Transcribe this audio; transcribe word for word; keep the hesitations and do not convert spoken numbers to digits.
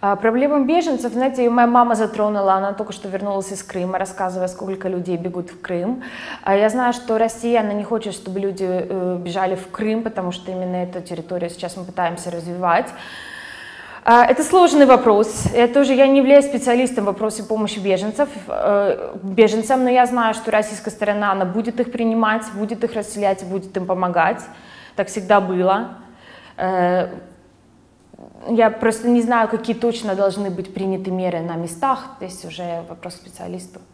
Проблема беженцев, знаете, моя мама затронула, она только что вернулась из Крыма, рассказывая, сколько людей бегут в Крым. Я знаю, что Россия, она не хочет, чтобы люди бежали в Крым, потому что именно эту территорию сейчас мы пытаемся развивать. Это сложный вопрос. Я тоже я не являюсь специалистом в вопросе помощи беженцев, беженцам, но я знаю, что российская сторона она будет их принимать, будет их расселять, будет им помогать. Так всегда было. Я просто не знаю, какие точно должны быть приняты меры на местах. Здесь уже вопрос к специалисту.